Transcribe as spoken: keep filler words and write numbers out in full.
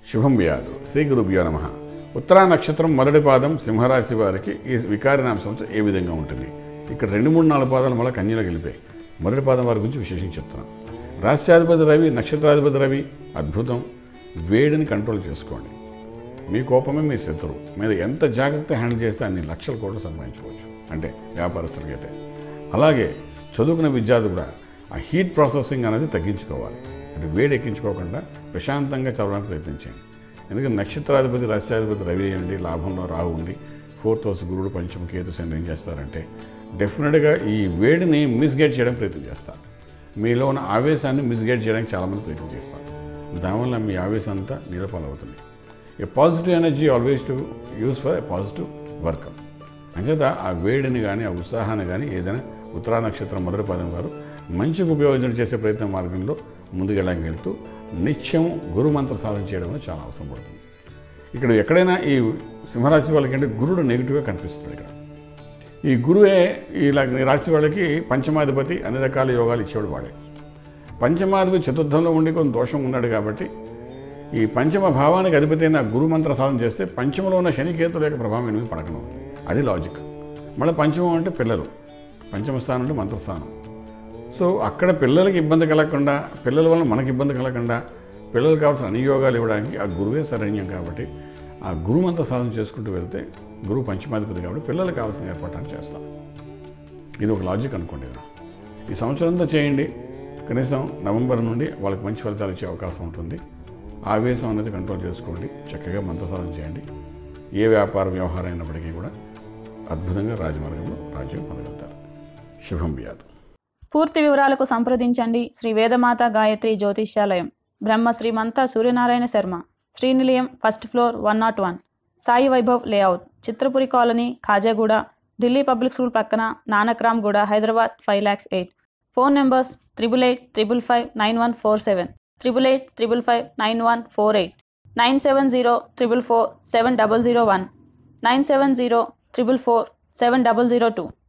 శుభం వ్యాధు శ్రీ గురుభ్యో నమః. ఉత్తరా నక్షత్రం మొదటి పాదం సింహరాశి వారికి ఈ వికారినామ సంవత్సరం ఏ విధంగా ఉంటుంది? ఇక్కడ రెండు మూడు నాలుగు పాదాలు మళ్ళీ కన్యలో గెలిపాయి. మొదటి పాదం వారి గురించి విశేషంగా చెప్తున్నాను. రాశ్యాధిపతి రవి, నక్షత్రాధిపతి రవి అద్భుతం. వేడిని కంట్రోల్ చేసుకోండి. మీ కోపమే మీ శత్రువు. మీరు ఎంత జాగ్రత్త హ్యాండిల్ చేస్తే అన్ని లక్షల కోట్లు సంపాదించుకోవచ్చు, అంటే వ్యాపారస్తులకైతే. అలాగే చదువుకున్న విద్యార్థులు కూడా ఆ హీట్ ప్రాసెసింగ్ అనేది తగ్గించుకోవాలి. అంటే వేడి ఎక్కించుకోకుండా ప్రశాంతంగా చదవడానికి ప్రయత్నించండి. ఎందుకంటే నక్షత్రాధిపతి రాశ్యాధిపతి రవి అయ్యండి, లాభంలో రాహు ఉండి, ఫోర్త్ హౌస్ గురుడు, పంచమ కేతు శని ఏం చేస్తారంటే డెఫినెట్గా ఈ వేడిని మిస్గైడ్ చేయడానికి ప్రయత్నం చేస్తారు. మీలో ఉన్న ఆవేశాన్ని మిస్గైడ్ చేయడానికి చాలామంది ప్రయత్నం చేస్తారు. దానివల్ల మీ ఆవేశం అంతా నిరపాలవుతుంది. A positive energy always to use for a positive work. అంచేత ఆ వేడిని కానీ ఆ ఉత్సాహాన్ని కానీ ఏదైనా ఉత్తరా నక్షత్రం మొదటి పదం వారు మంచిగా ఉపయోగించడం చేసే ప్రయత్న మార్గంలో ముందుకెళ్ళడానికి వెళ్తూ నిత్యం గురుమంత్ర సాధన చేయడం అనేది చాలా అవసరం పడుతుంది. ఇక్కడ ఎక్కడైనా ఈ సింహరాశి వాళ్ళకి అంటే గురుడు నెగిటివ్గా కనిపిస్తుంది. ఇక్కడ ఈ గురువే ఇలా రాశి వాళ్ళకి పంచమాధిపతి, అన్ని రకాల యోగాలు ఇచ్చేవాడు వాడే. పంచమాధిపతి చతుర్థంలో ఉండి కొంత దోషం ఉన్నాడు కాబట్టి ఈ పంచమ భావానికి అధిపతి అయిన గురుమంత్ర సాధన చేస్తే పంచమలో ఉన్న శనికేతుల యొక్క ప్రభావం ఎనిమిది పడకను అవుతుంది. అది లాజిక్. మళ్ళీ పంచమం అంటే పిల్లలు, పంచమ స్థానం అంటే మంత్రస్థానం. సో అక్కడ పిల్లలకి ఇబ్బంది కలగకుండా, పిల్లల వల్ల మనకి ఇబ్బంది కలగకుండా పిల్లలకు కావాల్సిన అన్ని యోగాలు ఇవ్వడానికి ఆ గురువే శరణ్యం. కాబట్టి ఆ గురుమంత్ర సాధన చేసుకుంటూ వెళ్తే గురువు పంచమాధిపతి కాబట్టి పిల్లలకు కావాల్సిన ఏర్పాటు చేస్తాం. ఇది ఒక లాజిక్ అనుకోండి. ఈ సంవత్సరం అంతా చేయండి. కనీసం నవంబర్ నుండి వాళ్ళకి మంచి ఫలితాలు ఇచ్చే అవకాశం ఉంటుంది. ఆవేశం అనేది కంట్రోల్ చేసుకోండి. చక్కగా మంత్ర సాధన చేయండి. ఏ వ్యాపార వ్యవహారం అయినప్పటికీ కూడా అద్భుతంగా రాజమార్గంలో రాజ్యం పొందగలుగుతారు. శుభం వ్యాధు. పూర్తి వివరాలకు సంప్రదించండి Shri Vedamata Gayatri Jyotishyalayam, Brahma Srimanta Suryanarayana Sharma, Srinilayam, first floor, one nought one, Sai Vaibhav layout, Chitrapuri colony, Khajaguda, Delhi public school పక్కన, Nanakram Guda, Hyderabad five lakhs eight. Phone numbers triple eight triple five nine one four seven, triple eight triple five nine one four eight, nine seven zero triple four seven double zero one, nine seven zero triple four seven double zero two.